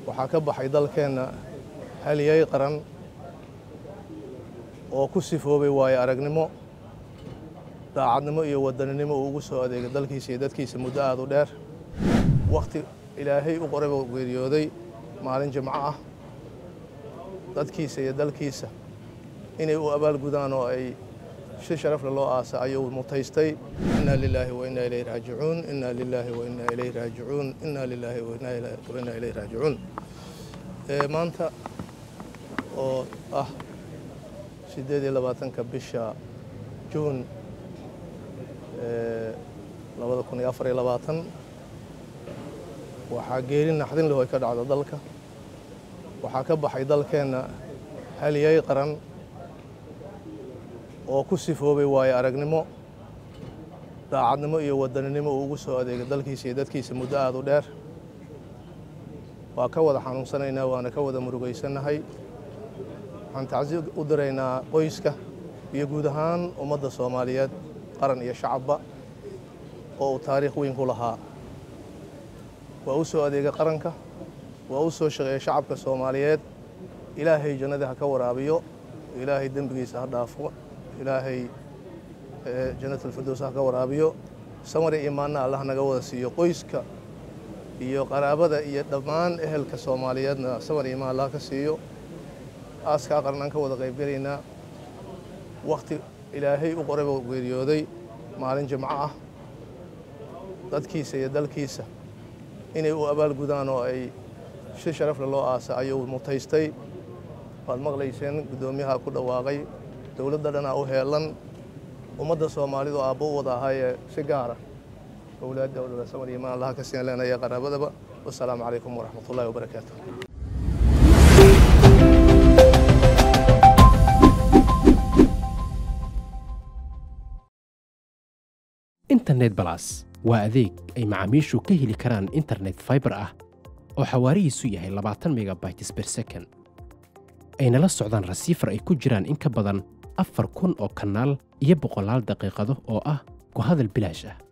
waxaa ka baxay dalkeenna haliyey qaran oo ku sifoobay waayo aragnimo daacadnimo iyo wadaninimo uu ugu soo adeegay dalkiisa iyo dadkiisa muddo aad u dheer waqti ilaahay u qoray oo geeriyooday maalin jimco ah dadkiisa iyo dalkiisa inay u abaal gudaan oo ay si sharaf leh loo aasa ayuu mutaystay inna lillahi wa inna ilayhi raaji'uun inna lillahi wa inna ilayhi raaji'uun inna lillahi wa inna ilayhi raaji'uun maanta oo ah 28 bisha Juun 2024 waxaa geeri naxdin leh oo ka dhacday dalka waxaa ka baxay dalkeenna haliyey qaran oo ku sifoobay waayo aragnimo daacadnimo iyo wadaninimo uu ugu soo adeegay dalkiisa iyo dadkiisa muddo aad u dheer waa ka wada xanuunsanaynaa waana ka wada murugaysanahay waxaan tacsiin u diraynaa qoyska iyo guud ahaan ummadda Soomaaliyeed qaran iyo shacabba oo taariikh weyn ku lahaa waa u soo adeegay qaranka waa u soo shaqeeyay shacabka Soomaaliyeed ilaahay jannada ha ka waraabiyo ilaahay dambigiisa ha dhaafo ilaahay jannatul firdaws ha ka waraabiyo samar iyo iimaanna Allah naga wada siiyo qoyska iyo qaraabada iyo dhammaan ehelka Soomaaliyeedna samar iyo iimaan Allah ka siiyo aaska qaranka wada qayb galeynaa waqti ilaahay u qoray oo geeriyooday maalin jimco ah dadkiisa iyo dalkiisa inay u abaal gudaan oo ay si sharaf leh loo aasa ayuu mutaystay waad maqlayseen gudoomiyaha ku dhawaaqay dawladda dhana u heelan ummadda Soomaalidu aabbo wada ahay si gaar ah dawladda samar iyo iimaan Allah ka siin leenahay qaraabadaba wassalaamu calaykum waraxmatullaahi wabarakaatuh internet plus waa adeeg ay macaamiishu ka heli karaan internet fiber ah oo xawaarihiisu yahay 20 megabytes per second ayna la socdaan rasiifar ay ku jiraan in ka badan 4,000 oo kanaal iyo boqolaal daqiiqado oo ah ku hadal bilaash ah